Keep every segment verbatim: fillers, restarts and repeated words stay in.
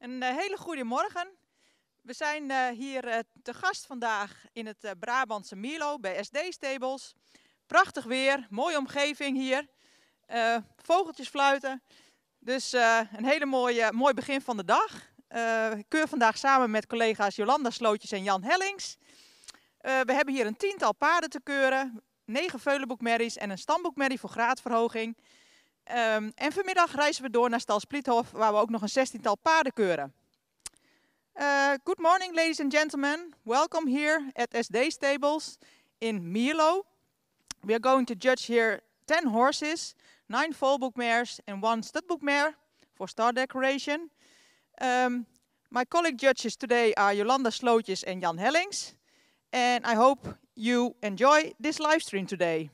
Een uh, hele goede morgen. We zijn uh, hier uh, te gast vandaag in het uh, Brabantse Mierlo bij S D Stables. Prachtig weer, mooie omgeving hier. Uh, vogeltjes fluiten. Dus uh, een hele mooie, mooi begin van de dag. Uh, ik keur vandaag samen met collega's Jolanda Slootjes en Jan Hellings. Uh, we hebben hier een tiental paarden te keuren. Negen veulenboekmerries en een stamboekmerrie voor graadverhoging. Um, en vanmiddag reizen we door naar Stal Spliethof, waar we ook nog een zestiental paarden keuren. Uh, good morning, ladies and gentlemen. Welcome here at S D Stables in Mierlo. We are going to judge here ten horses, nine foalbook mares and one studbook mare for star decoration. Um, my colleague judges today are Jolanda Slootjes and Jan Hellings. And I hope you enjoy this live stream today.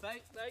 Nee, nee.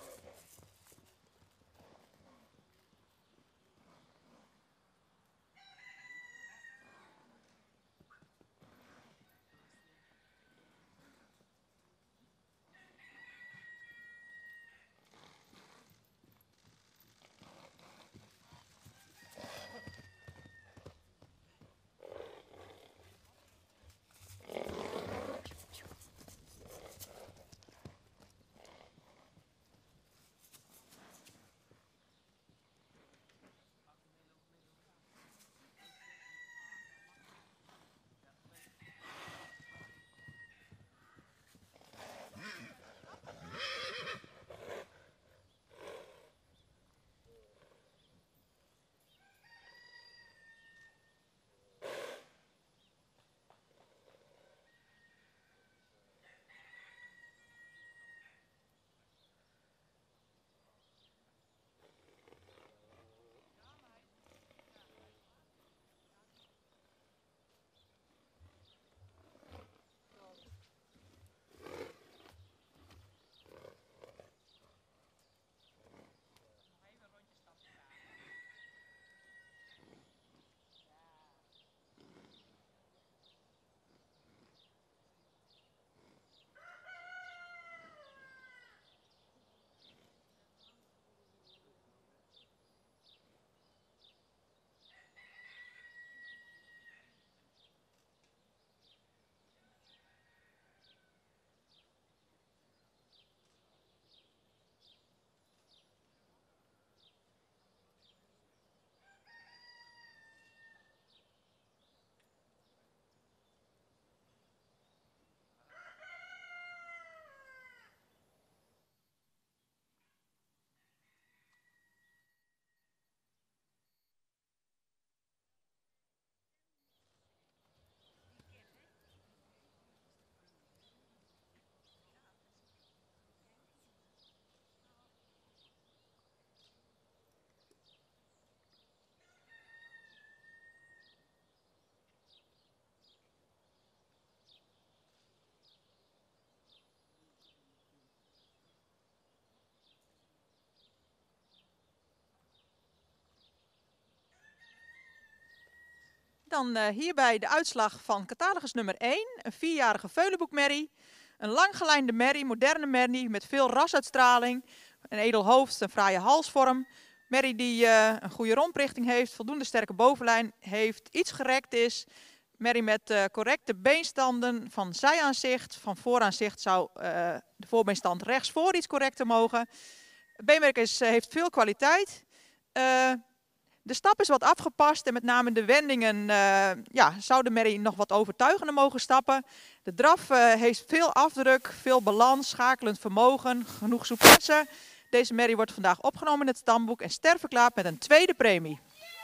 Dan uh, hierbij de uitslag van catalogus nummer één, een vierjarige veulenboekmerrie. Een langgelijnde merrie, moderne merrie met veel rasuitstraling, een edel hoofd, een fraaie halsvorm. Merrie die uh, een goede romprichting heeft, voldoende sterke bovenlijn heeft, iets gerekt is. Merrie met uh, correcte beenstanden van zijaanzicht. Van vooraanzicht zou uh, de voorbeenstand rechts voor iets correcter mogen. Het beenwerk is, uh, heeft veel kwaliteit. Uh, De stap is wat afgepast en met name de wendingen uh, ja, zou de merrie nog wat overtuigender mogen stappen. De draf uh, heeft veel afdruk, veel balans, schakelend vermogen, genoeg souplesse. Deze merrie wordt vandaag opgenomen in het stamboek en sterverklaard met een tweede premie.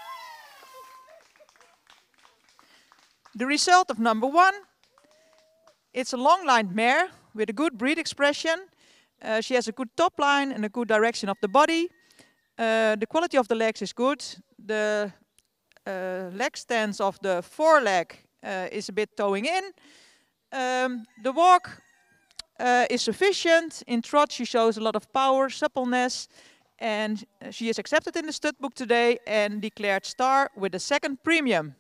The result of number one. It's a long-lined mare with a good breed expression. Uh, she has a good top line and a good direction of the body. Uh, the quality of the legs is good. The uh, leg stance of the foreleg uh, is a bit toeing in. Um, the walk uh, is sufficient. In trot she shows a lot of power, suppleness. And she is accepted in the stud book today and declared star with the second premium.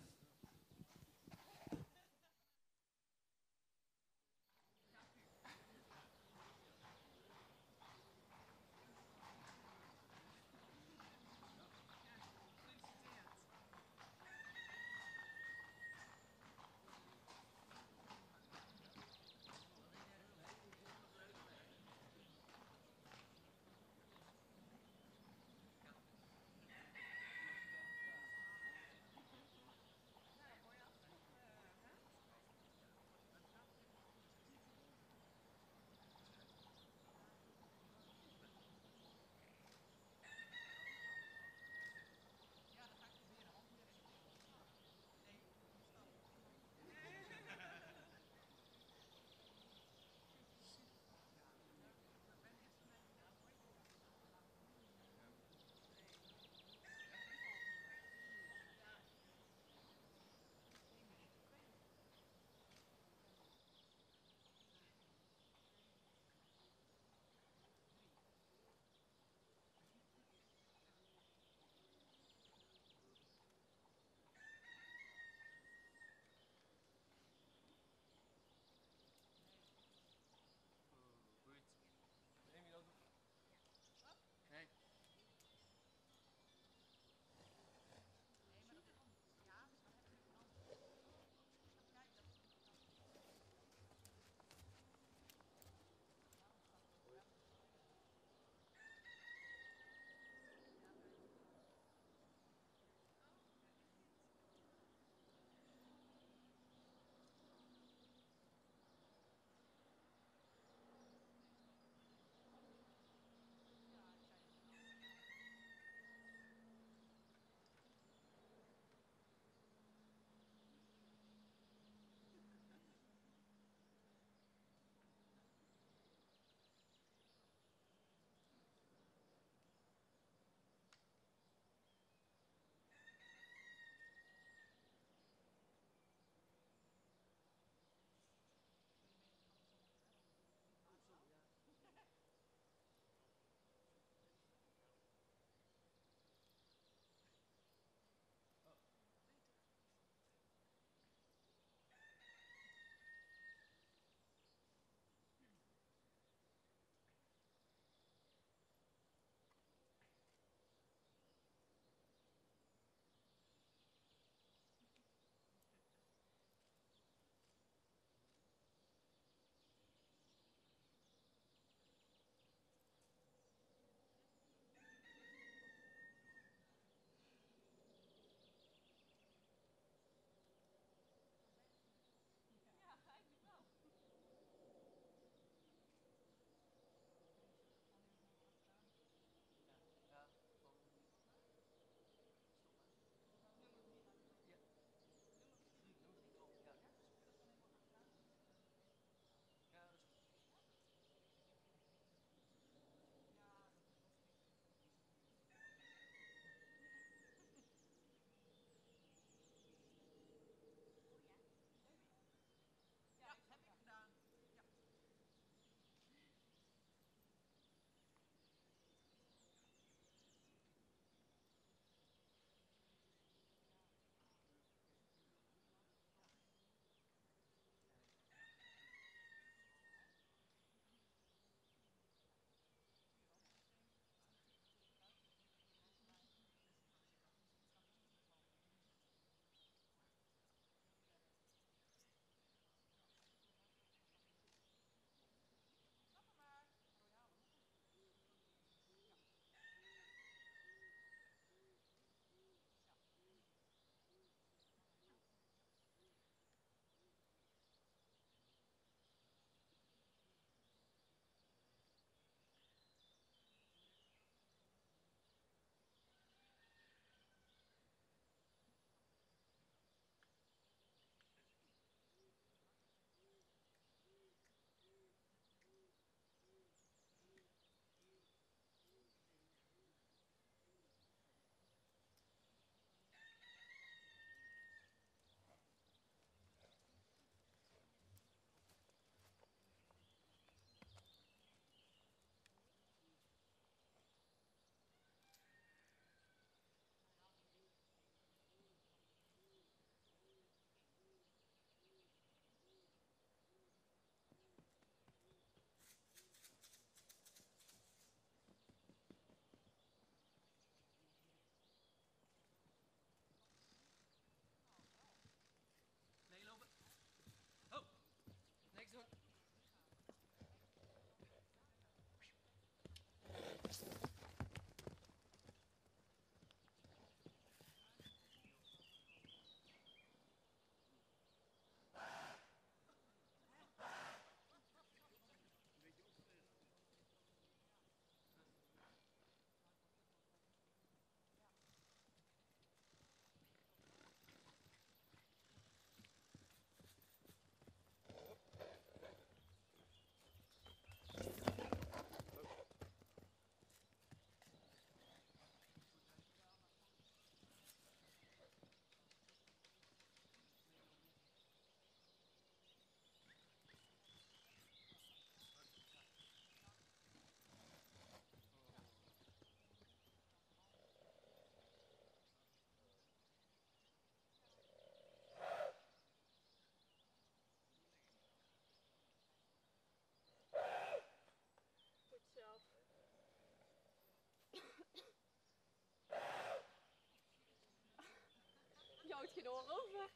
je door over.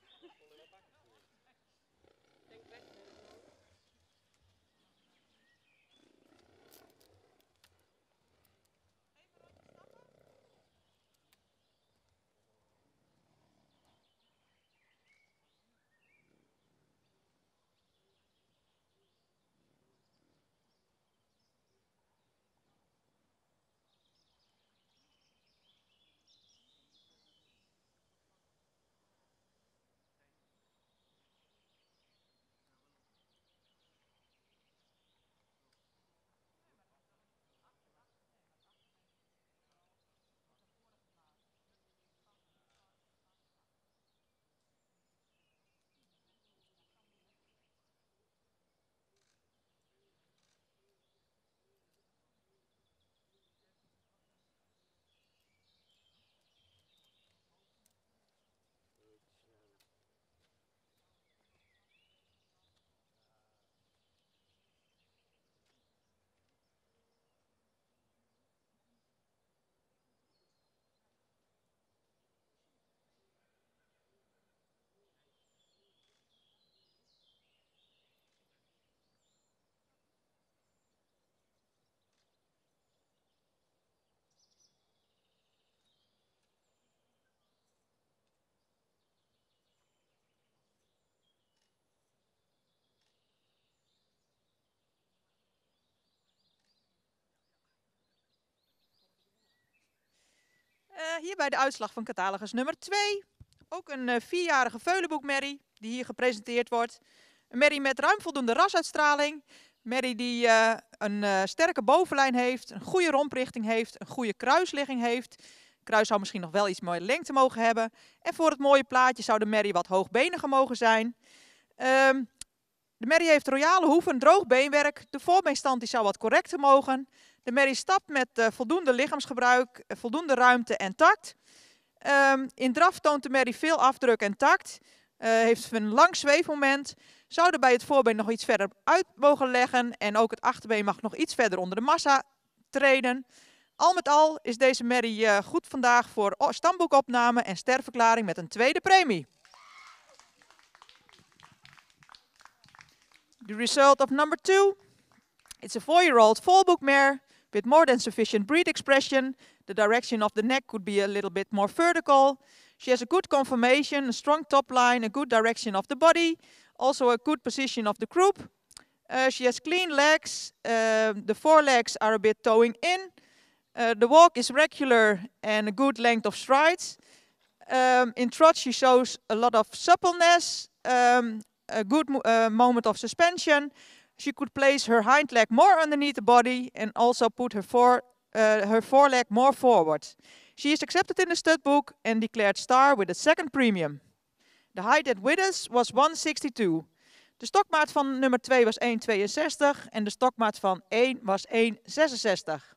Denk weg. Uh, hierbij de uitslag van catalogus nummer twee. Ook een uh, vierjarige veulenboekmerrie die hier gepresenteerd wordt. Een merrie met ruim voldoende rasuitstraling. Merrie die uh, een uh, sterke bovenlijn heeft, een goede romprichting heeft, een goede kruisligging heeft. Kruis zou misschien nog wel iets mooie lengte mogen hebben. En voor het mooie plaatje zou de merrie wat hoogbeniger mogen zijn. Um, de merrie heeft royale hoeven, droog beenwerk. De voorbeenstand die zou wat correcter mogen. De merrie stapt met uh, voldoende lichaamsgebruik, uh, voldoende ruimte en tact. Um, in draf toont de merrie veel afdruk en tact. Uh, heeft een lang zweefmoment. Zou er bij het voorbeen nog iets verder uit mogen leggen. En ook het achterbeen mag nog iets verder onder de massa treden. Al met al is deze merrie uh, goed vandaag voor stamboekopname en sterverklaring met een tweede premie. The result of number two. It's a four-year-old volbook mare with more than sufficient breed expression. The direction of the neck could be a little bit more vertical. She has a good conformation, a strong top line, a good direction of the body. Also a good position of the croup. Uh, she has clean legs. Uh, the forelegs are a bit toeing in. Uh, the walk is regular and a good length of strides. Um, in trot she shows a lot of suppleness, um, a good uh, moment of suspension. She could place her hind leg more underneath the body and also put her, fore, uh, her foreleg more forward. She is accepted in the stud book and declared star with a second premium. The height at Withers was one sixty-two. De stokmaat van nummer twee was one tweeënzestig en de stokmaat van één was one zesenzestig.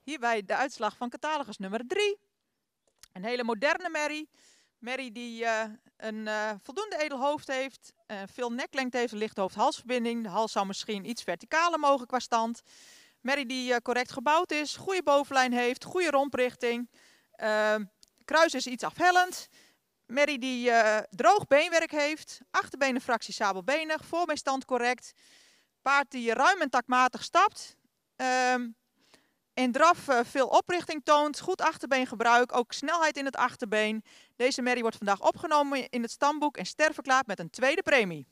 Hierbij de uitslag van catalogus nummer drie. Een hele moderne merrie. Merrie die uh, een uh, voldoende edel hoofd heeft, uh, veel neklengte heeft, een lichte hoofd-halsverbinding. De hals zou misschien iets verticaler mogen qua stand. Merrie die uh, correct gebouwd is, goede bovenlijn heeft, goede romprichting. Uh, kruis is iets afhellend. Merrie die uh, droog beenwerk heeft, achterbenenfractie sabelbenig, voorbeenstand correct. Paard die ruim en takmatig stapt. Uh, in draf uh, veel oprichting toont, goed achterbeengebruik, ook snelheid in het achterbeen. Deze merrie wordt vandaag opgenomen in het stamboek en ster verklaard met een tweede premie.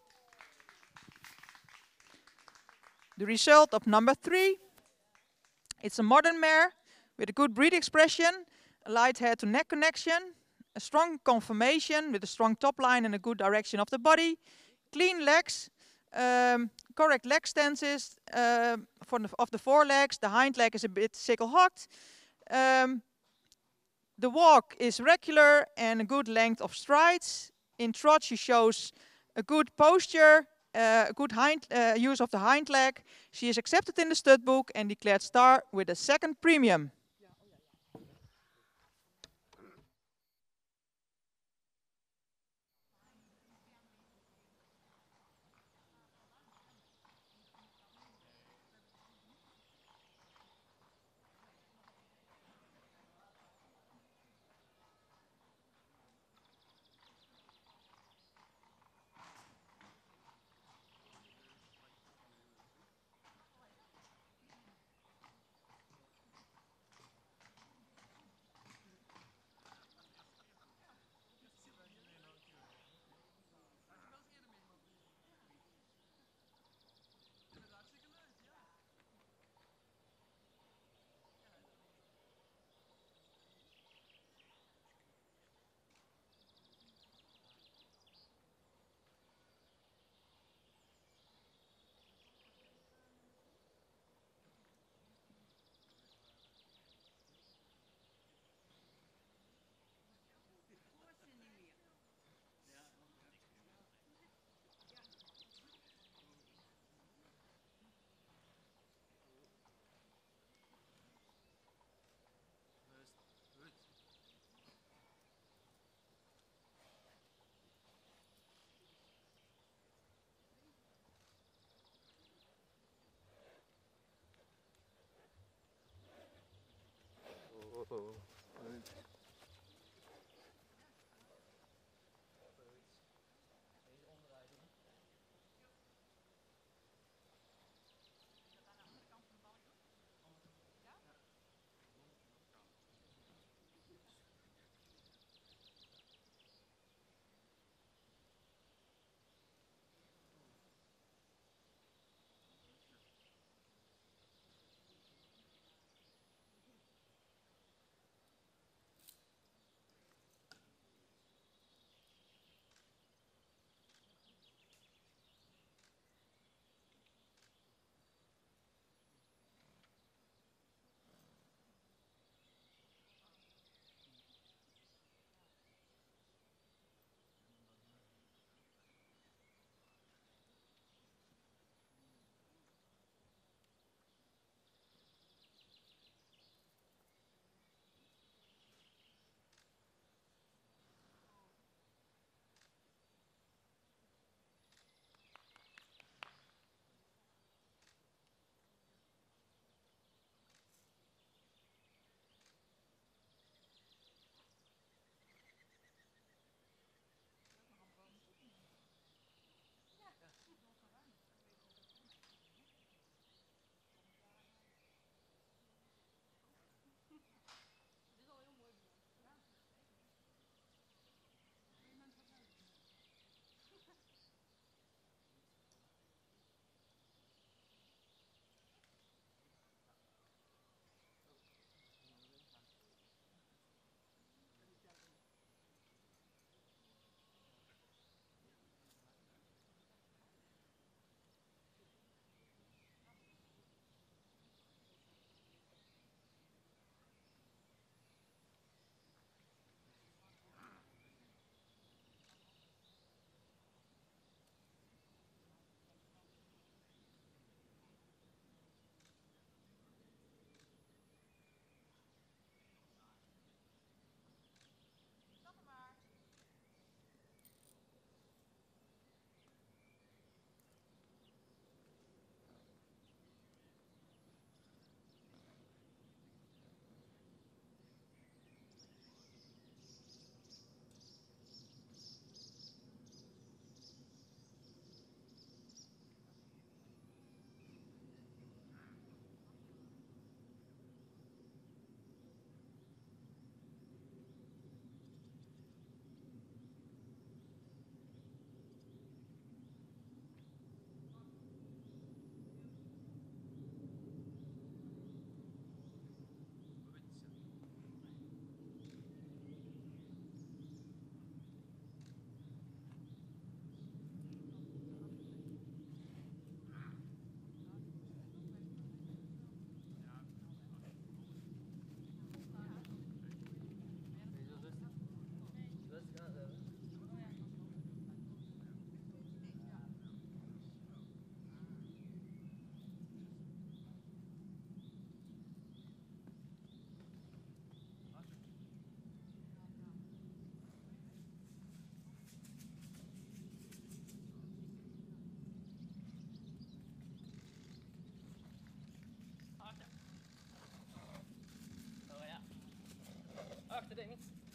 The result of number three. It's a modern mare with a good breed expression, a light head to neck connection, a strong conformation with a strong top line and a good direction of the body, clean legs, um, correct leg stances uh, for the, of the forelegs. The hind leg is a bit sickle-hocked. Um, the walk is regular and a good length of strides. In trot she shows a good posture, uh, a good hind, uh, use of the hind leg. She is accepted in the stud book and declared star with a second premium. Oh. Demi.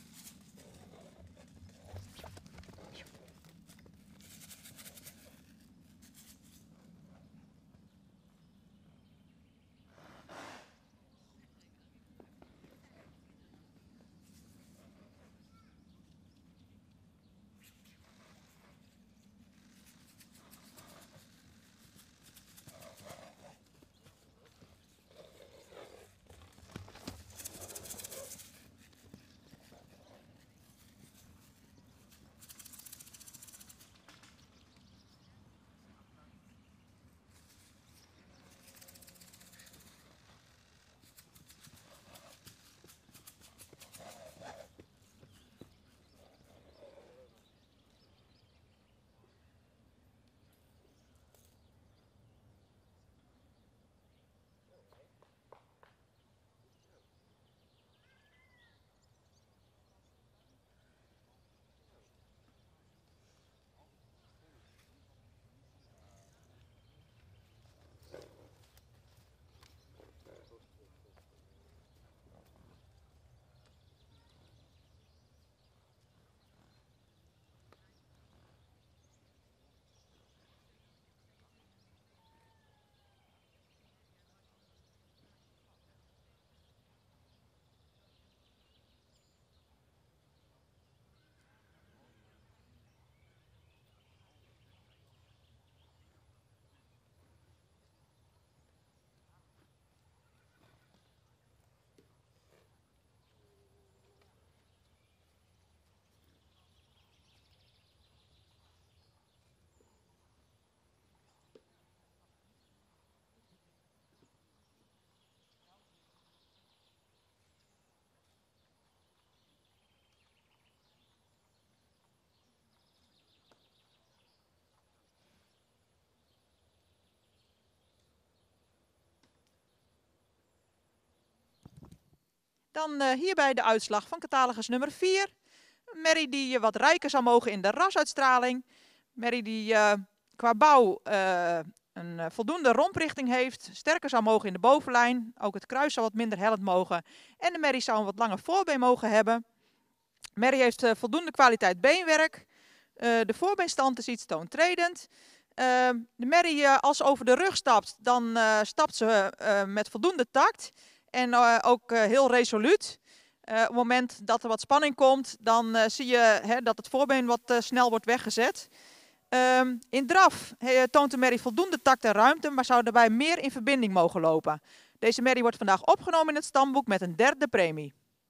Dan uh, hierbij de uitslag van catalogus nummer vier. Mary die uh, wat rijker zou mogen in de rasuitstraling. Mary die uh, qua bouw uh, een uh, voldoende romprichting heeft. Sterker zou mogen in de bovenlijn. Ook het kruis zou wat minder hellend mogen. En de Mary zou een wat langer voorbeen mogen hebben. Mary heeft uh, voldoende kwaliteit beenwerk. Uh, de voorbeenstand is iets toontredend. Uh, de Mary, uh, als ze over de rug stapt, dan uh, stapt ze uh, met voldoende tact. En uh, ook uh, heel resoluut. Uh, op het moment dat er wat spanning komt, dan uh, zie je hè, dat het voorbeen wat uh, snel wordt weggezet. Um, in draf he, toont de Mary voldoende tact en ruimte, maar zou daarbij meer in verbinding mogen lopen. Deze Mary wordt vandaag opgenomen in het stamboek met een derde premie.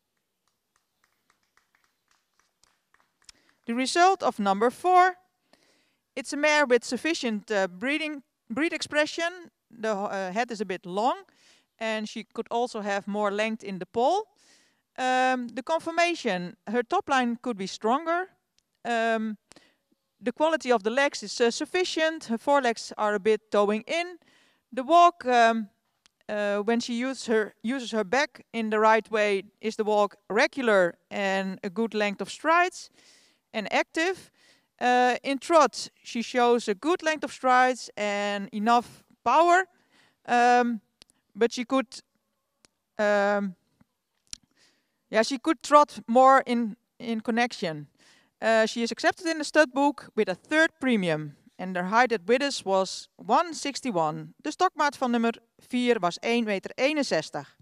The result of number four. It's a mare with sufficient uh, breeding, breed expression. The uh, head is a bit long. And she could also have more length in the poll. Um, the conformation, her top line could be stronger. Um, the quality of the legs is uh, sufficient. Her forelegs are a bit towing in. The walk, um, uh, when she use her, uses her back in the right way, is the walk regular and a good length of strides and active. Uh, in trot, she shows a good length of strides and enough power. Um, But she could, um, yeah, she could trot more in, in connection. Uh, she is accepted in the stud book with a third premium. And their height at Widders was one sixty-one. De stokmaat van nummer vier was één meter eenenzestig.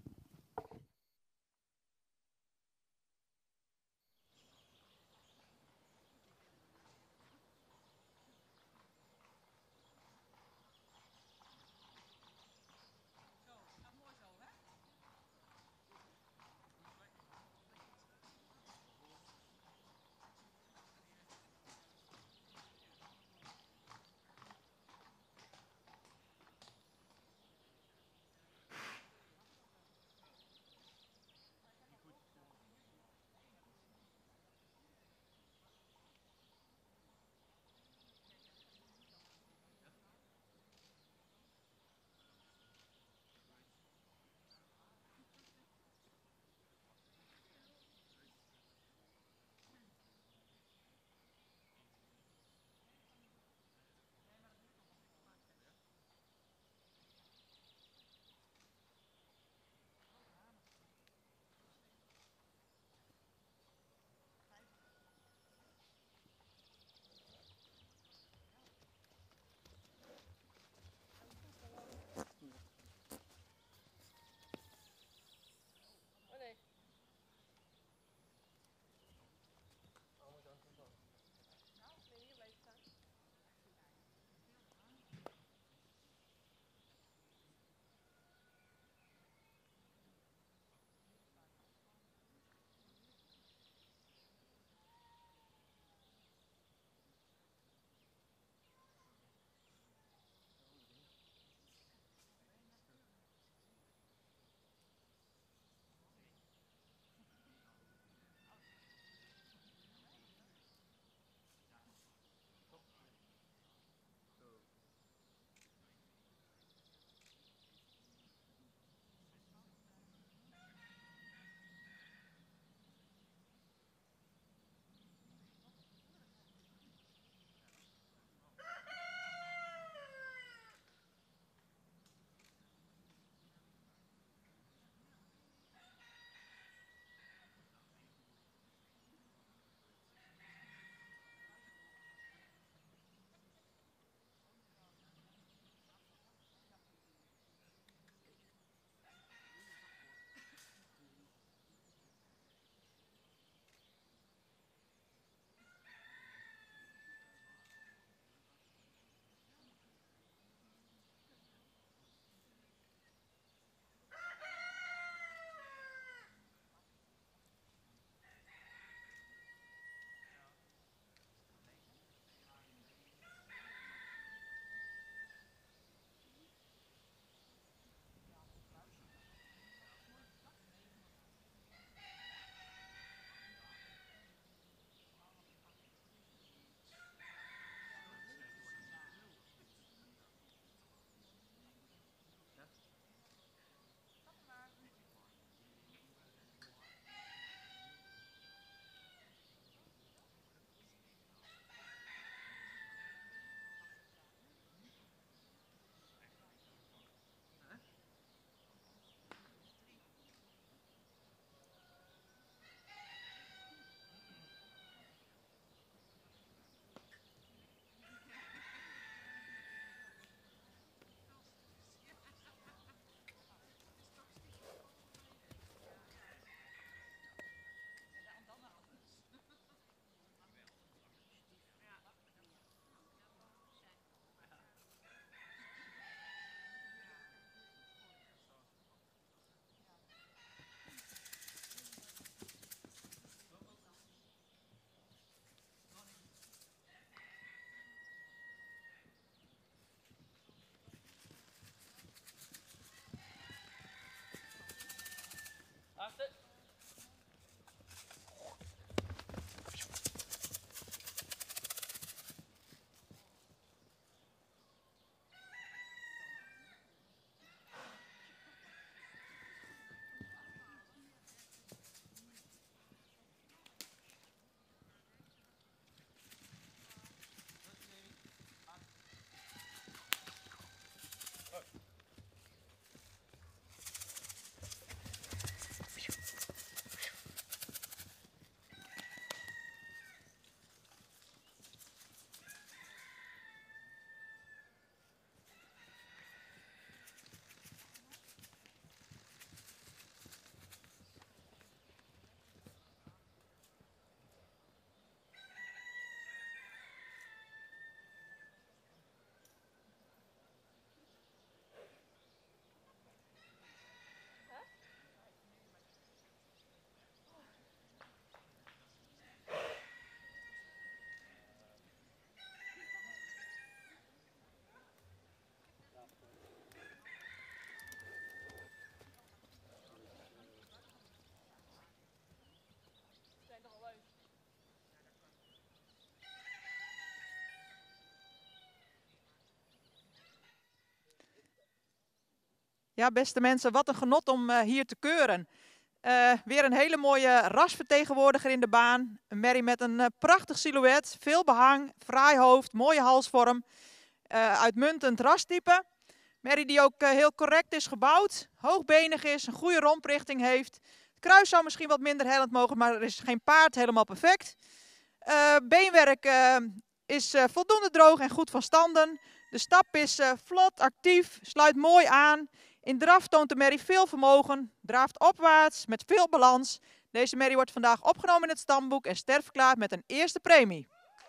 Ja, beste mensen, wat een genot om uh, hier te keuren. Uh, weer een hele mooie rasvertegenwoordiger in de baan. Een merrie met een uh, prachtig silhouet, veel behang, fraai hoofd, mooie halsvorm. Uh, uitmuntend rastype. Merrie die ook uh, heel correct is gebouwd, hoogbenig is, een goede romprichting heeft. Het kruis zou misschien wat minder hellend mogen, maar er is geen paard, helemaal perfect. Uh, beenwerk uh, is uh, voldoende droog en goed van standen. De stap is uh, vlot, actief, sluit mooi aan. In draf toont de merrie veel vermogen, draaft opwaarts met veel balans. Deze merrie wordt vandaag opgenomen in het stamboek en sterfverklaard met een eerste premie.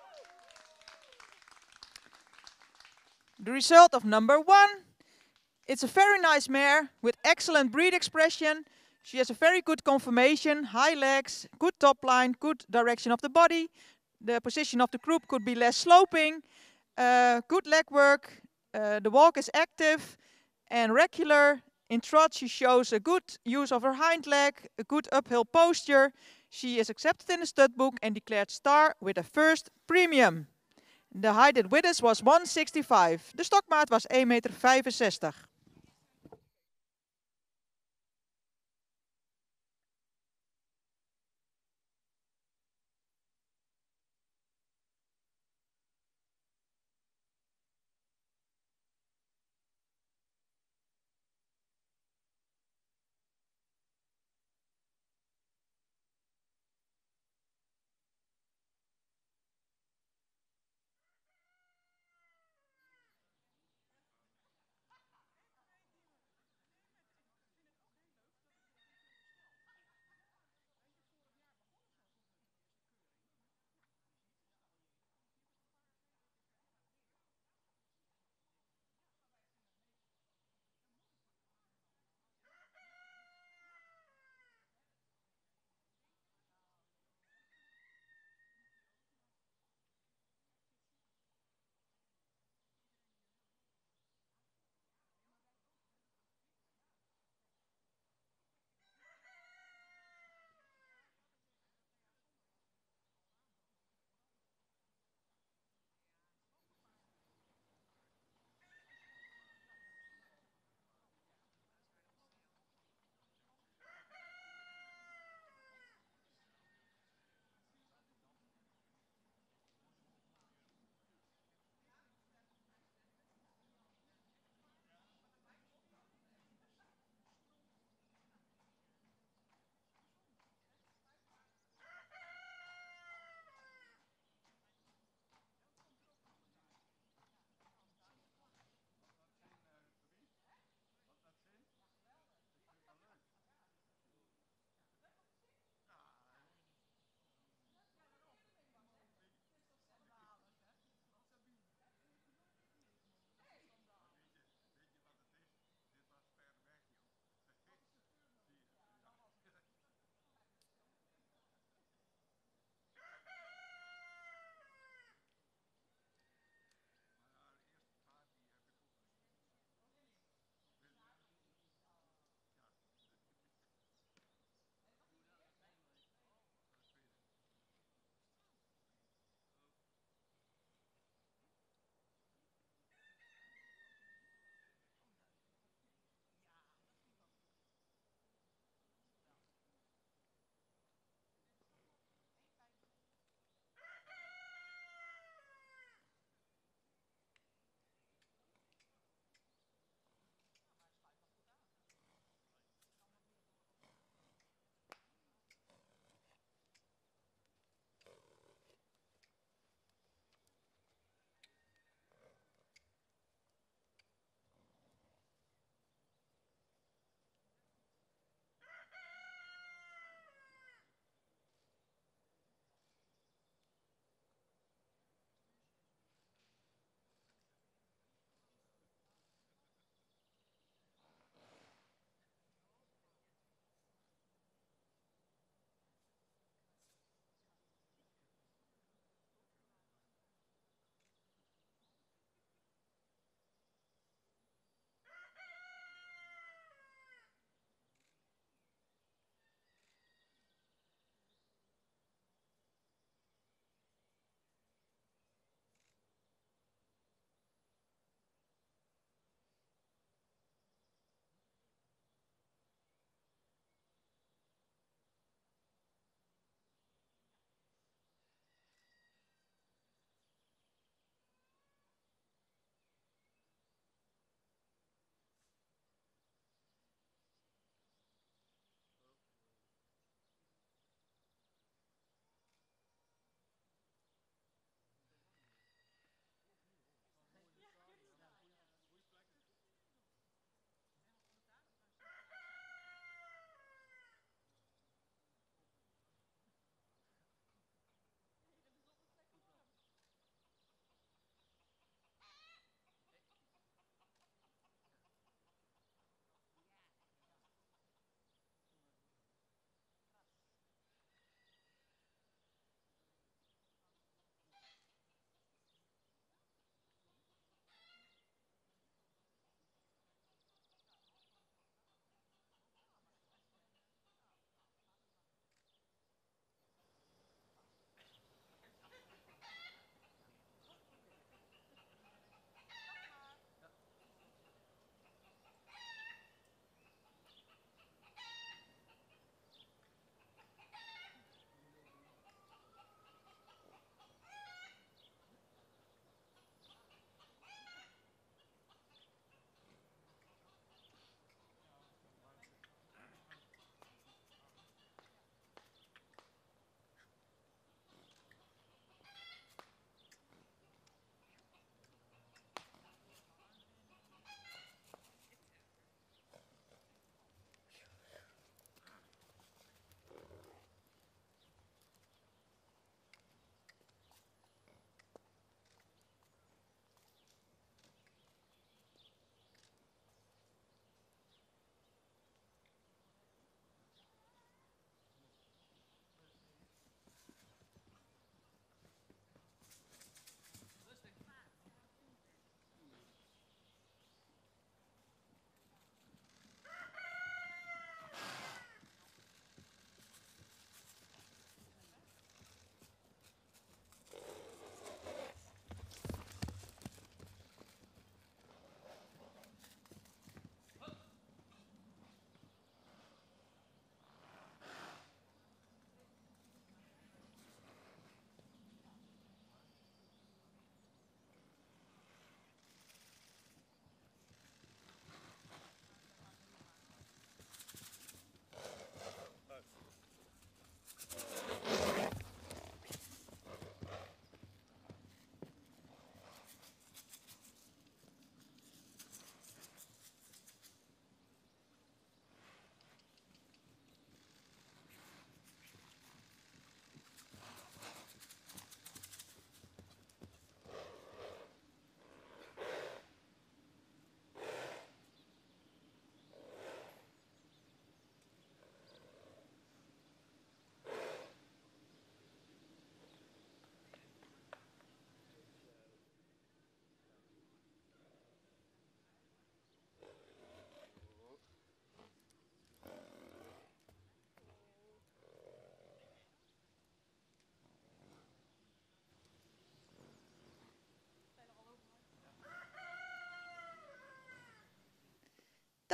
The result of number one. It's a very nice mare with excellent breed expression. She has a very good conformation, high legs, good top line, good direction of the body. The position of the croup could be less sloping. Uh, good leg work. Uh, the walk is active and regular. In trot she shows a good use of her hind leg, a good uphill posture. She is accepted in the stud book and declared star with a first premium. The height at Widders was one sixty-five. De stokmaat was één meter vijfenzestig.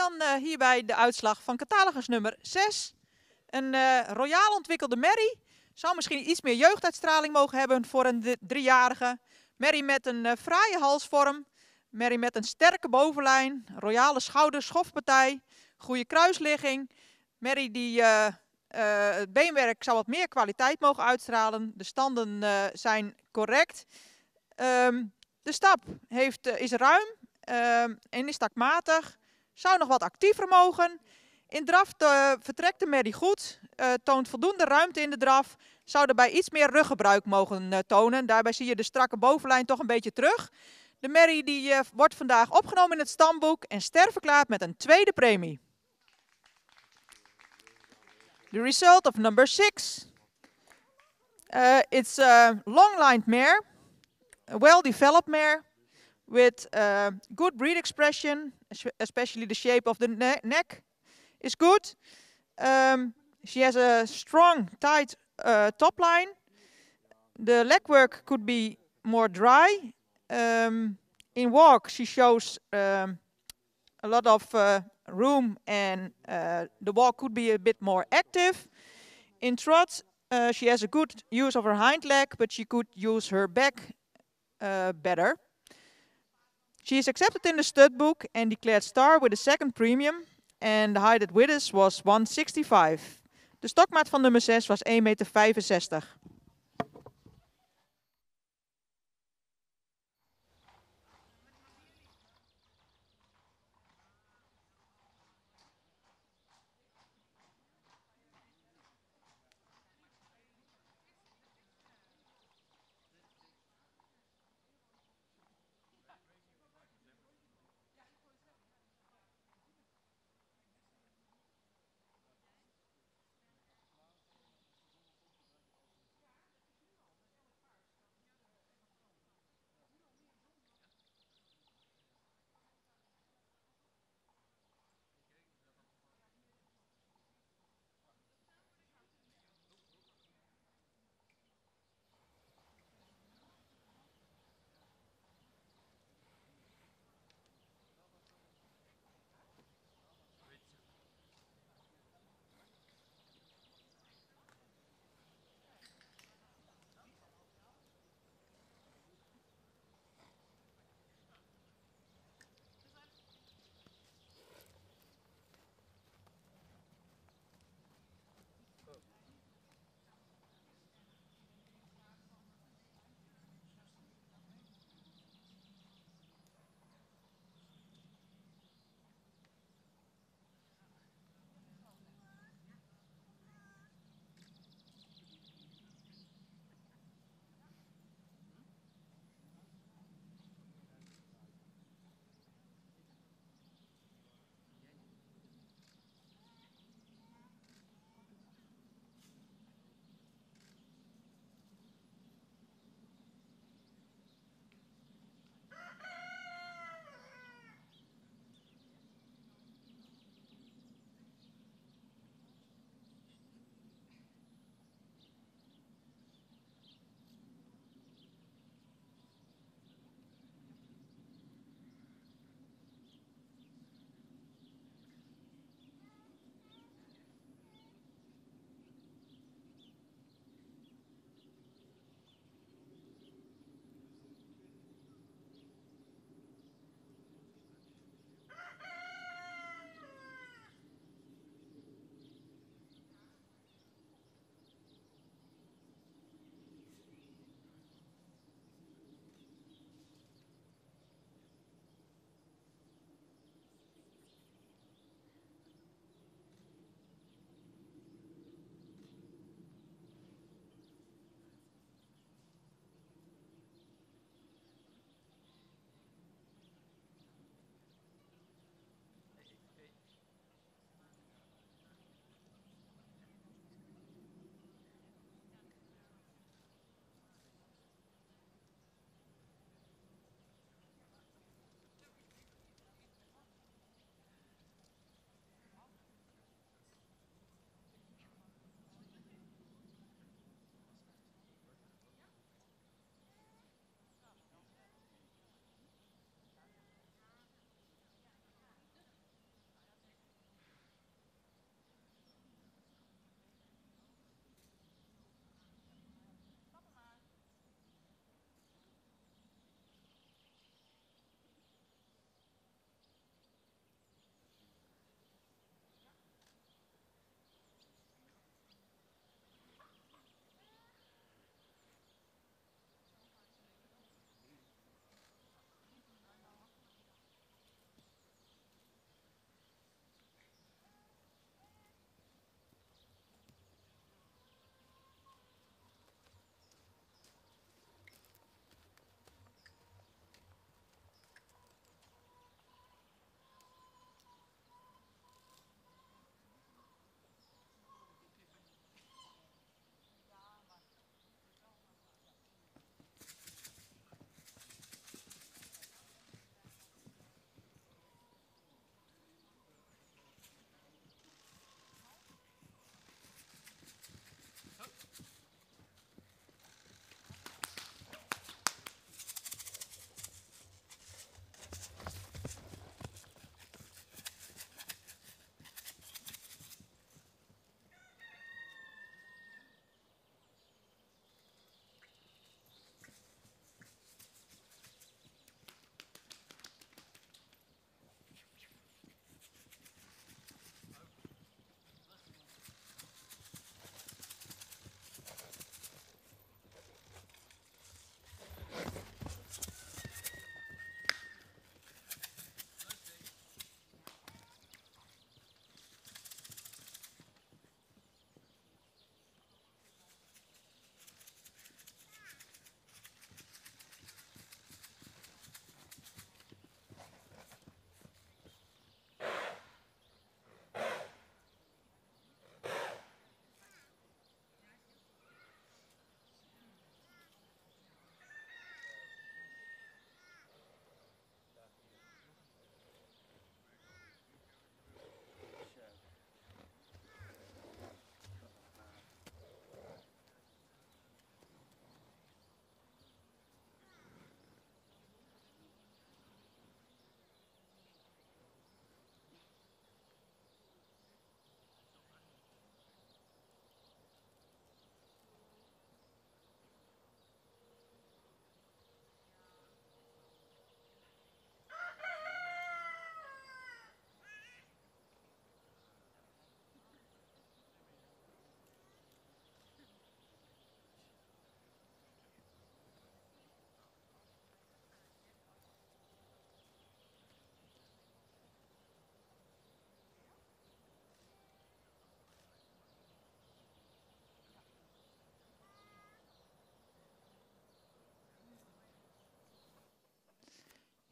Dan uh, hierbij de uitslag van catalogus nummer zes. Een uh, royaal ontwikkelde merrie. Zou misschien iets meer jeugduitstraling mogen hebben voor een driejarige. Merrie met een uh, fraaie halsvorm. Merrie met een sterke bovenlijn. Royale schouder-schofpartij. Goede kruisligging. Merrie die... Uh, Uh, het beenwerk zou wat meer kwaliteit mogen uitstralen. De standen uh, zijn correct. Um, de stap heeft, uh, is ruim uh, en is takmatig. Zou nog wat actiever mogen. In draf uh, vertrekt de merrie goed. Uh, toont voldoende ruimte in de draf. Zou daarbij iets meer ruggebruik mogen uh, tonen. Daarbij zie je de strakke bovenlijn toch een beetje terug. De merrie die, uh, wordt vandaag opgenomen in het stamboek en sterverklaard met een tweede premie. The result of number six. Uh, it's a long-lined mare, a well-developed mare, with uh, good breed expression, especially the shape of the ne neck is good. Um, she has a strong, tight uh, top line. The leg work could be more dry. Um, in walk, she shows um, a lot of uh, room, and uh, the walk could be a bit more active. In trot, uh, she has a good use of her hind leg, but she could use her back uh, better. She is accepted in the stud book and declared star with a second premium, and the height at Widders was one sixty-five. De stokmaat van nummer zes was één meter vijfenzestig.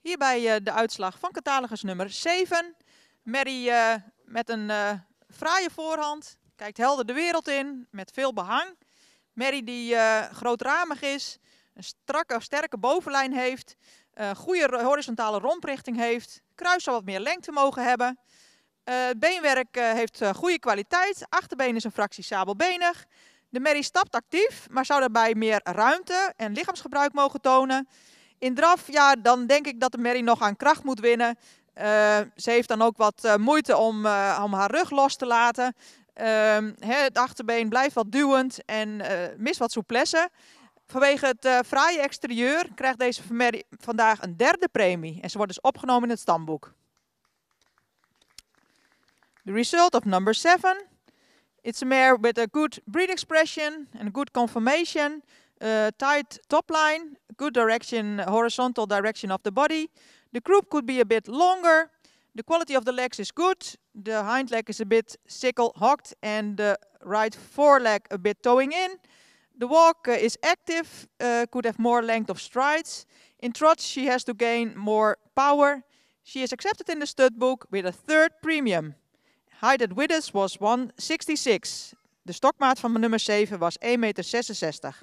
Hierbij uh, de uitslag van catalogus nummer zeven. Mary uh, met een uh, fraaie voorhand. Kijkt helder de wereld in, met veel behang. Mary die uh, grootramig is, een strakke, sterke bovenlijn heeft, een uh, goede horizontale romprichting heeft, kruis zal wat meer lengte mogen hebben. Uh, het beenwerk uh, heeft uh, goede kwaliteit, achterbeen is een fractie sabelbenig. De Mary stapt actief, maar zou daarbij meer ruimte en lichaamsgebruik mogen tonen. In draf, ja, dan denk ik dat de Mary nog aan kracht moet winnen. Uh, ze heeft dan ook wat uh, moeite om, uh, om haar rug los te laten. Uh, he, het achterbeen blijft wat duwend en uh, mist wat souplesse. Vanwege het uh, fraaie exterieur krijgt deze Mary vandaag een derde premie. En ze wordt dus opgenomen in het stamboek. The result of number seven. It's a mare with a good breed expression and a good conformation, uh, tight top line, good direction, horizontal direction of the body. The croup could be a bit longer. The quality of the legs is good. The hind leg is a bit sickle-hocked and the right foreleg a bit towing in. The walk uh, is active, uh, could have more length of strides. In trot she has to gain more power. She is accepted in the stud book with a third premium. Height at Widders was one sixty-six. De stokmaat van nummer zeven was één meter zesenzestig.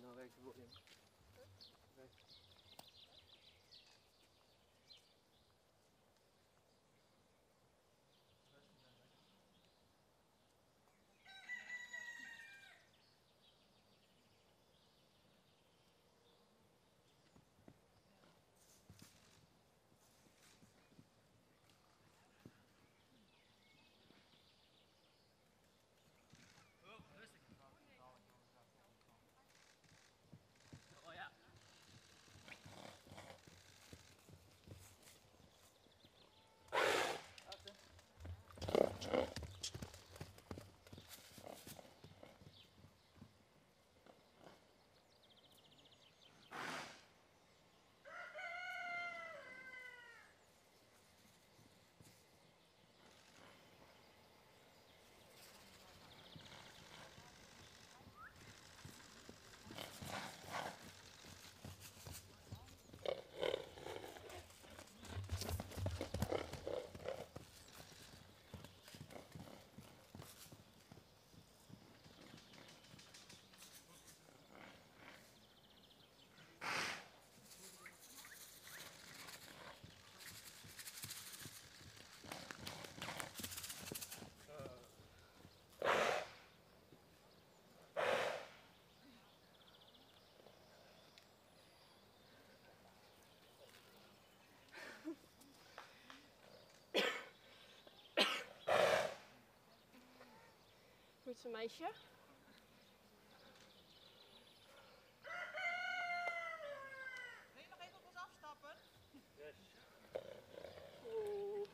en dan rechts William. Goed zo, meisje. Wil je nog even op ons afstappen? Yes. Oeh.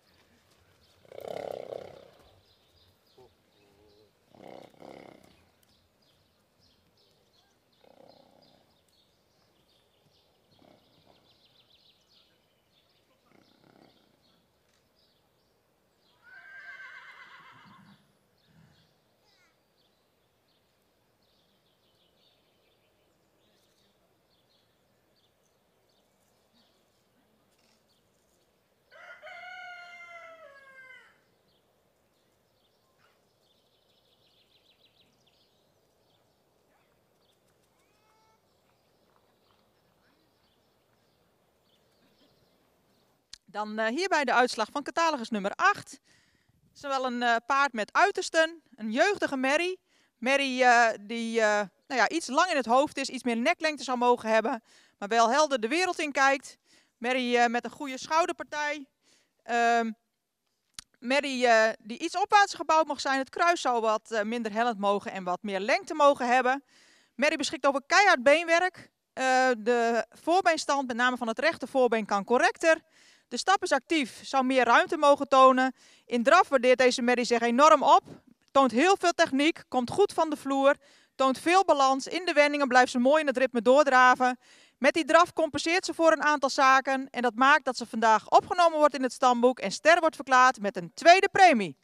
Dan uh, hierbij de uitslag van catalogus nummer acht. Zowel een uh, paard met uitersten, een jeugdige merrie. Merrie uh, die uh, nou ja, iets lang in het hoofd is, iets meer neklengte zou mogen hebben, maar wel helder de wereld in kijkt. Merrie uh, met een goede schouderpartij. Uh, merrie uh, die iets opwaarts gebouwd mag zijn. Het kruis zou wat uh, minder hellend mogen en wat meer lengte mogen hebben. Merrie beschikt over keihard beenwerk. Uh, de voorbeenstand, met name van het rechter voorbeen, kan correcter. De stap is actief, zou meer ruimte mogen tonen. In draf waardeert deze merrie zich enorm op. Toont heel veel techniek, komt goed van de vloer. Toont veel balans. In de wendingen blijft ze mooi in het ritme doordraven. Met die draf compenseert ze voor een aantal zaken. En dat maakt dat ze vandaag opgenomen wordt in het stamboek en ster wordt verklaard met een tweede premie.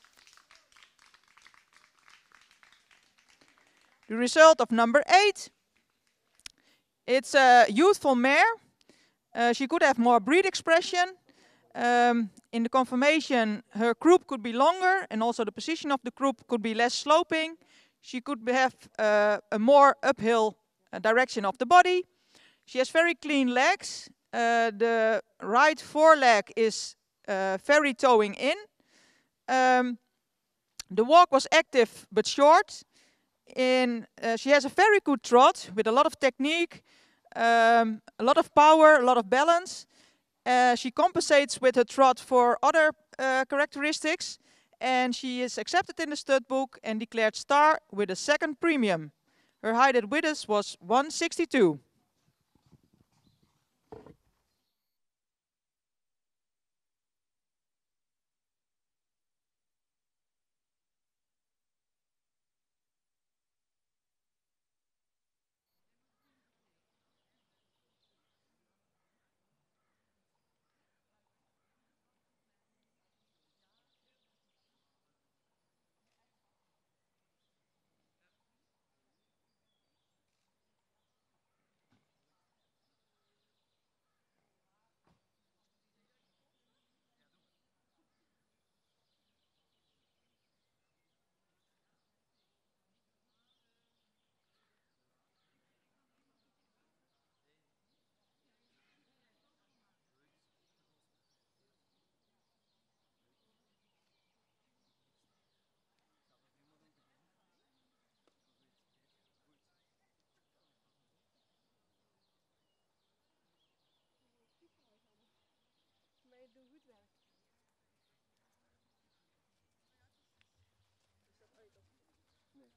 The result of number eight. It's a youthful mare. Uh, she could have more breed expression. Um, in the conformation, her croup could be longer, and also the position of the croup could be less sloping. She could have uh, a more uphill uh, direction of the body. She has very clean legs. Uh, the right foreleg is uh, very towing in. Um, the walk was active but short. In, uh, she has a very good trot with a lot of technique. Um, a lot of power, a lot of balance. Uh, she compensates with her trot for other uh, characteristics. And she is accepted in the stud book and declared star with a second premium. Her height at Widders was one sixty-two. werk. Is dat uit? Nee.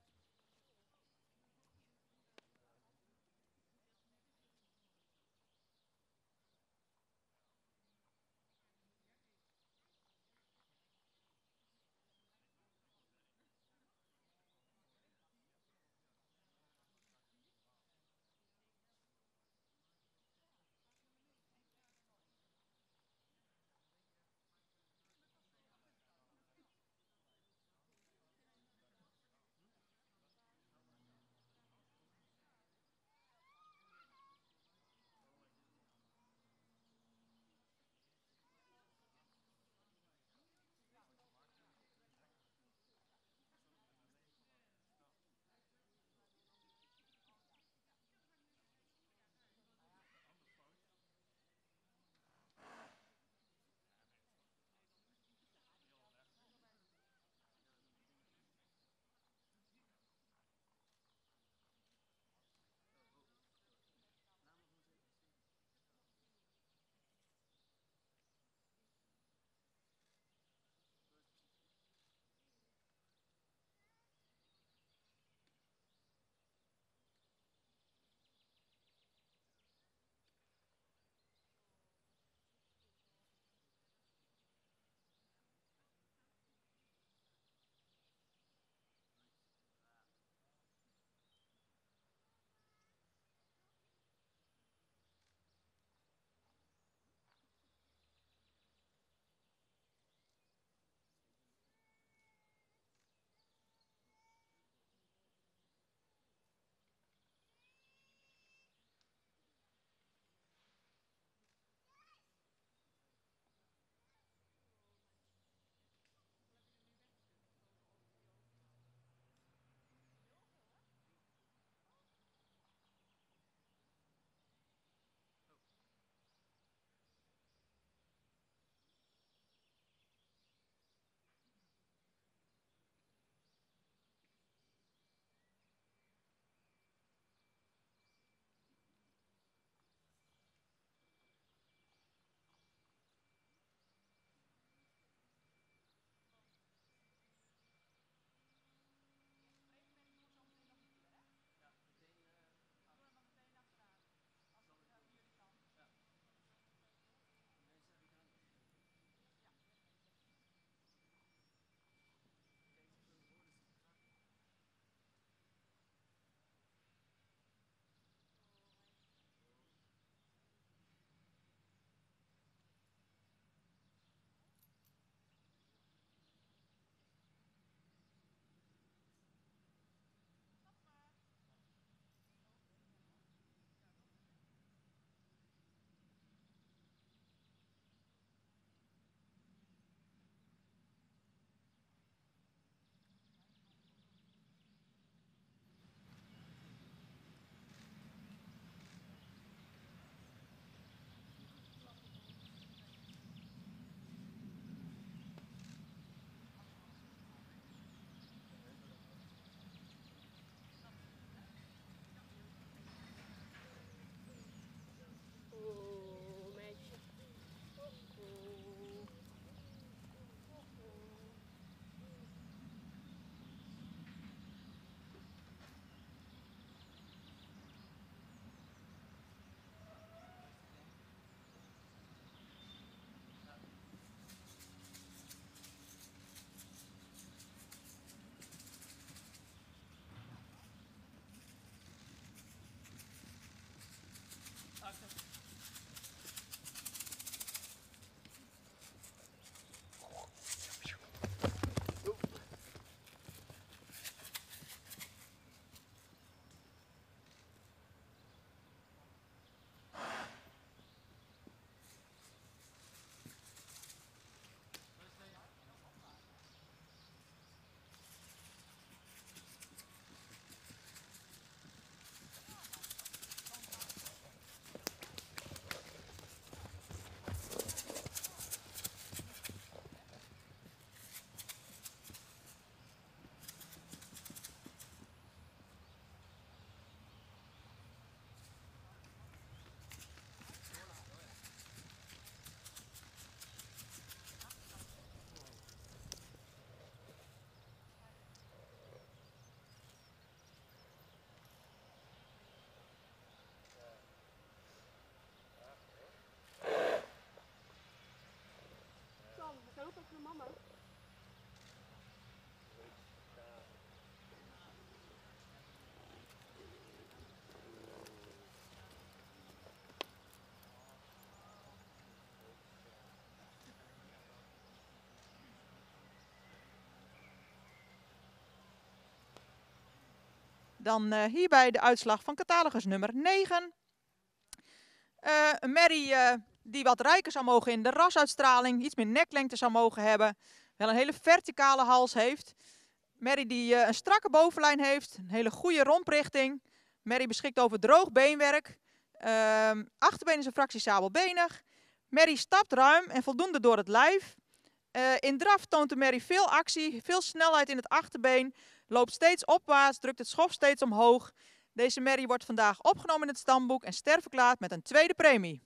Dan uh, hierbij de uitslag van catalogus nummer negen. Uh, een merrie uh, die wat rijker zou mogen in de rasuitstraling, iets meer neklengte zou mogen hebben, wel een hele verticale hals heeft. Merrie die uh, een strakke bovenlijn heeft, een hele goede romprichting. Merrie beschikt over droog beenwerk. Uh, achterbeen is een fractie sabelbenig. Merrie stapt ruim en voldoende door het lijf. Uh, in draf toont de merrie veel actie, veel snelheid in het achterbeen. Loopt steeds opwaarts, drukt het schof steeds omhoog. Deze merrie wordt vandaag opgenomen in het stamboek en sterverklaard met een tweede premie.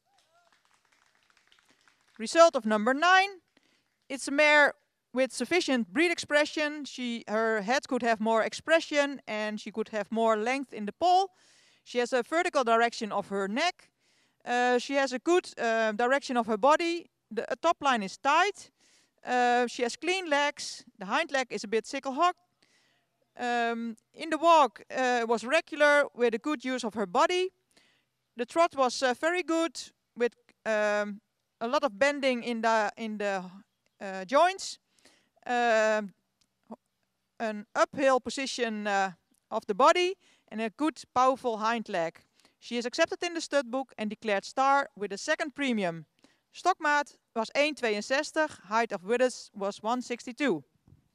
Result of number nine. It's a mare with sufficient breed expression. She, her head could have more expression and she could have more length in the poll. She has a vertical direction of her neck. Uh, she has a good uh, direction of her body. The uh, top line is tight. Uh, she has clean legs. The hind leg is a bit sickle-hocked. Um, in the walk uh, was regular with a good use of her body. The trot was uh, very good with um, a lot of bending in the in the uh, joints. Uh, an uphill position uh, of the body and a good powerful hind leg. She is accepted in the stud book and declared star with a second premium. Stokmaat was één komma tweeënzestig, height of width was one sixty-two.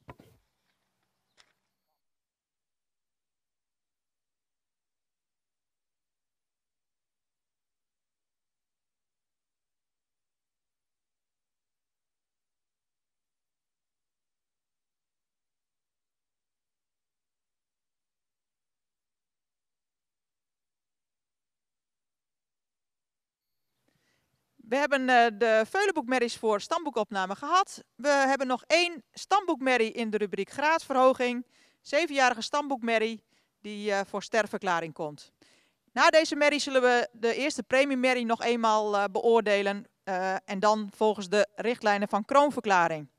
We hebben uh, de veulenboekmerries voor stamboekopname gehad. We hebben nog één stamboekmerrie in de rubriek graadsverhoging. Zevenjarige stamboekmerrie die uh, voor sterverklaring komt. Na deze merrie zullen we de eerste premiemerrie nog eenmaal uh, beoordelen. Uh, en dan volgens de richtlijnen van kroonverklaring.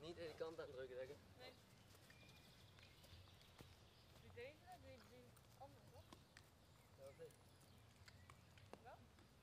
niet aan de kant aan drukken, denk ik. Nee. Die deze, die, die andere toch? Ja, dat is. Wel?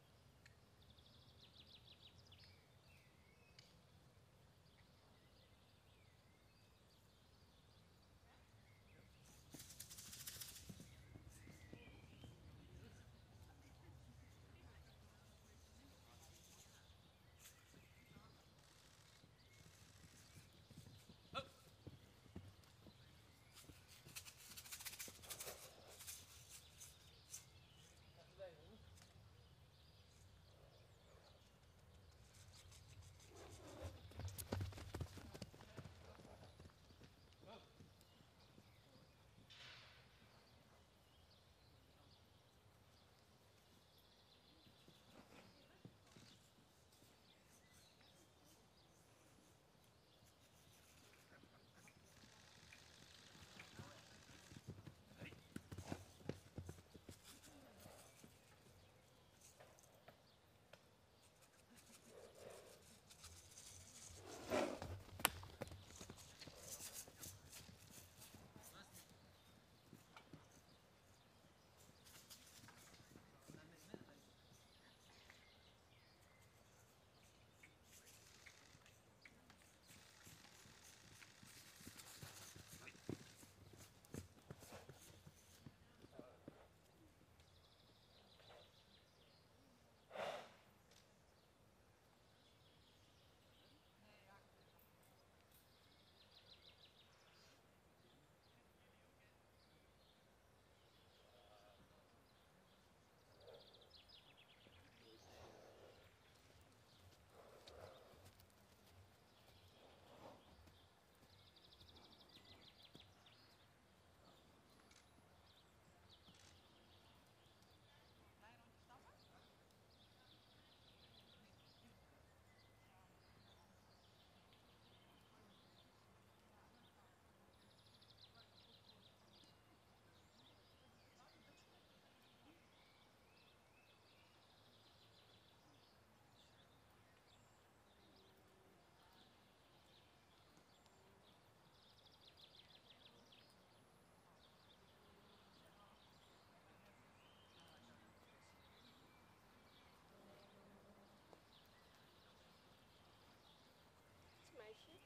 Meisje.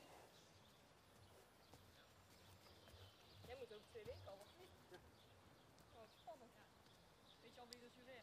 Jij moet ook twee weken al, of niet? Oh, wat spannend. Ja. Weet je al wie dat jureert?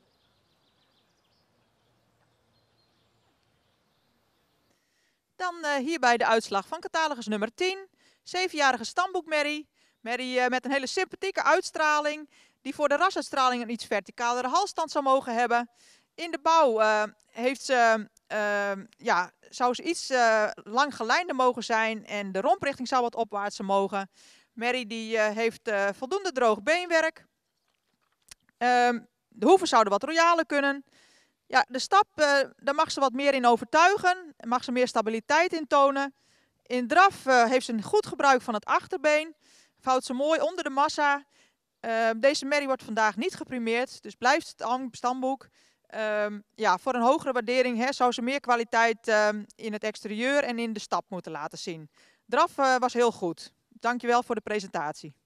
Dan uh, hierbij de uitslag van catalogus nummer tien. Zevenjarige stamboek Mary. Mary uh, met een hele sympathieke uitstraling. Die voor de rasuitstraling een iets verticalere halsstand zou mogen hebben. In de bouw uh, heeft ze, uh, ja, zou ze iets uh, lang gelijnder mogen zijn. En de romprichting zou wat opwaarts mogen. Mary die, uh, heeft uh, voldoende droog beenwerk. Uh, de hoeven zouden wat royaler kunnen. Ja, de stap, uh, daar mag ze wat meer in overtuigen. Daar mag ze meer stabiliteit in tonen. In draf uh, heeft ze een goed gebruik van het achterbeen. Vouwt ze mooi onder de massa. Uh, deze Mary wordt vandaag niet geprimeerd. Dus blijft het stamboek. Uh, ja, voor een hogere waardering hè, zou ze meer kwaliteit uh, in het exterieur en in de stap moeten laten zien. Draf uh, was heel goed. Dankjewel voor de presentatie.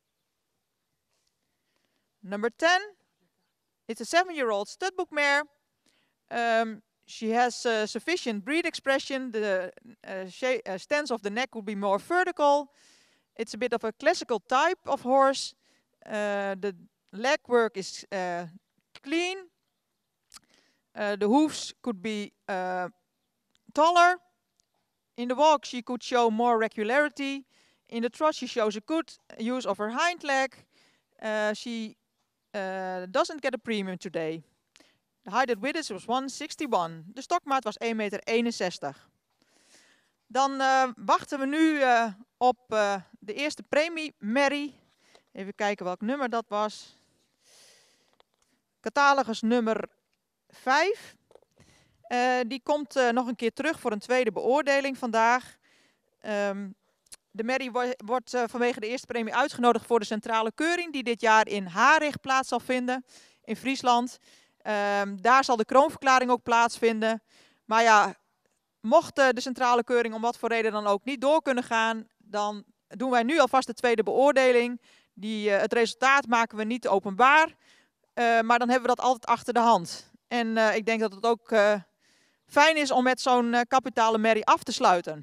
Number ten. It's a seven-year-old studbook mare. Um, she has uh, sufficient breed expression. The uh, uh, stance of the neck would be more vertical. It's a bit of a classical type of horse. Uh, the leg work is uh, clean. Uh, the hooves could be uh, taller. In the walk she could show more regularity. In the trot she shows a good use of her hind leg. Uh, she uh, doesn't get a premium today. The height at Widditz was one sixty-one. De stokmaat was één meter eenenzestig. Dan uh, wachten we nu uh, op uh, de eerste premie Mary. Even kijken welk nummer dat was. Catalogus nummer vijf. Uh, die komt uh, nog een keer terug voor een tweede beoordeling vandaag. Um, de Mary wo wordt uh, vanwege de eerste premie uitgenodigd voor de centrale keuring die dit jaar in Harig plaats zal vinden in Friesland. Um, daar zal de kroonverklaring ook plaatsvinden. Maar ja, mocht de centrale keuring om wat voor reden dan ook niet door kunnen gaan, dan doen wij nu alvast de tweede beoordeling. Die, uh, het resultaat maken we niet openbaar, uh, maar dan hebben we dat altijd achter de hand. En uh, ik denk dat het ook uh, fijn is om met zo'n uh, kapitale merrie af te sluiten.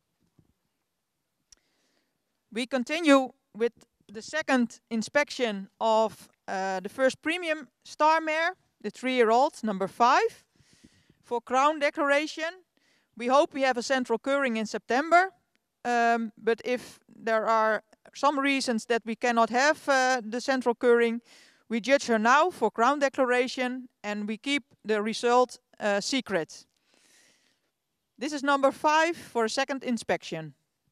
We continue with the second inspection of uh, the first premium star mare, the three-year-old, number five, for crown declaration. We hope we have a central curing in September, um, but if there are some reasons that we cannot have uh, the central curing, we judge her now for crown declaration and we keep the result uh, secret. This is number five for a second inspection.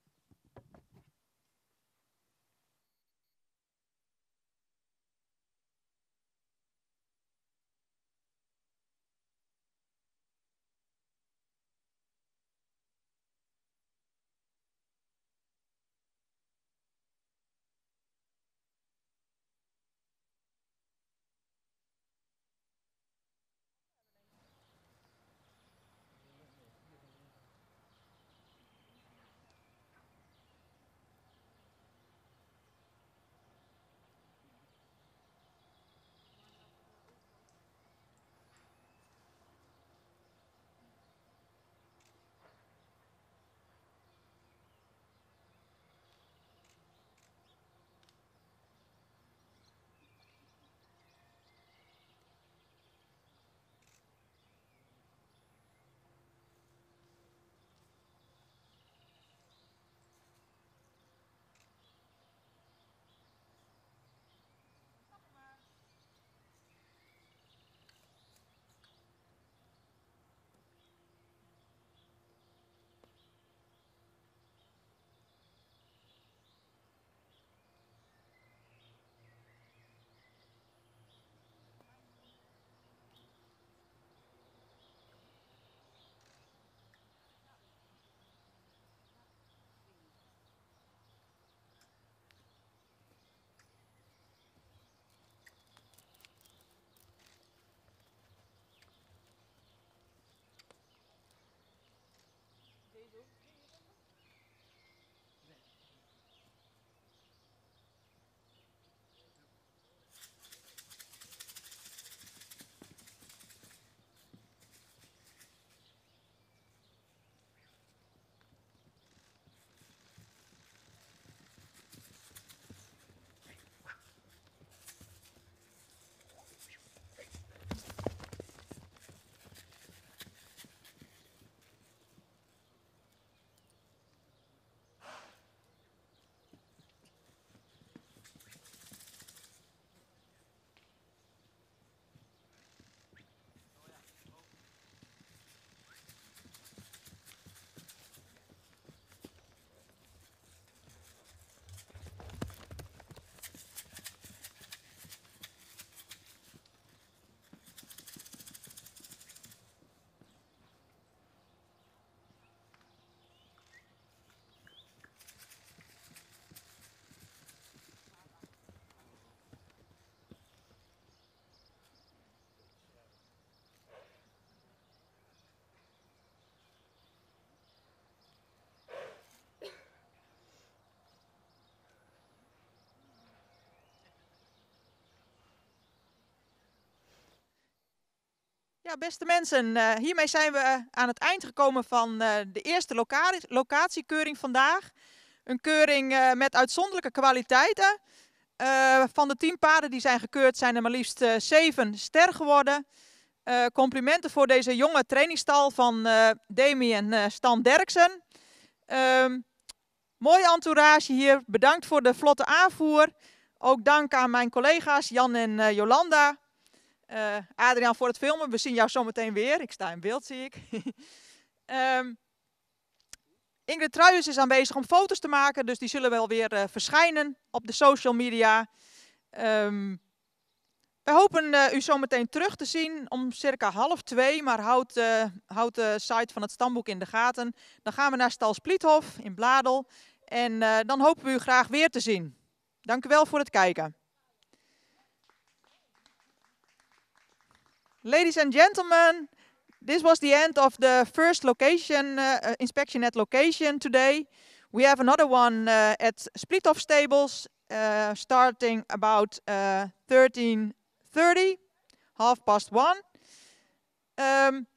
Ja, beste mensen, uh, hiermee zijn we aan het eind gekomen van uh, de eerste loca locatiekeuring vandaag. Een keuring uh, met uitzonderlijke kwaliteiten. Uh, van de tien paarden die zijn gekeurd zijn er maar liefst uh, zeven ster geworden. Uh, complimenten voor deze jonge trainingsstal van uh, Demi en uh, Stan Derksen. Uh, mooie entourage hier, bedankt voor de vlotte aanvoer. Ook dank aan mijn collega's Jan en uh, Jolanda. Uh, Adriaan voor het filmen, we zien jou zometeen weer. Ik sta in beeld, zie ik. um, Ingrid Truijens is aanwezig om foto's te maken, dus die zullen wel weer uh, verschijnen op de social media. Um, wij hopen uh, u zometeen terug te zien om circa half twee, maar houd, uh, houd de site van het stamboek in de gaten. Dan gaan we naar Stal Spliethof in Bladel en uh, dan hopen we u graag weer te zien. Dank u wel voor het kijken. Ladies and gentlemen, this was the end of the first location uh, uh, inspection at location today. We have another one uh, at Splithof Stables uh, starting about uh, thirteen thirty, half past one. Um,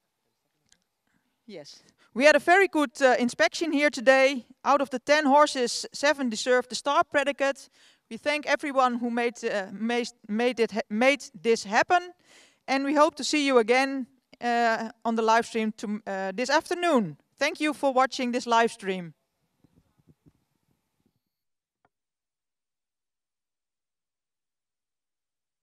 yes, we had a very good uh, inspection here today. Out of the ten horses, seven deserved the star predicate. We thank everyone who made uh, made made it made this happen, and we hope to see you again uh, on the live stream to, uh, this afternoon. Thank you for watching this live stream.